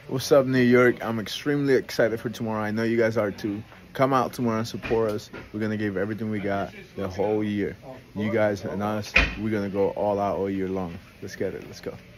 What's up, New York? I'm extremely excited for tomorrow. I know you guys are too. Come out tomorrow and support us. We're going to give everything we got the whole year. You guys and us, we're going to go all out all year long. Let's get it. Let's go.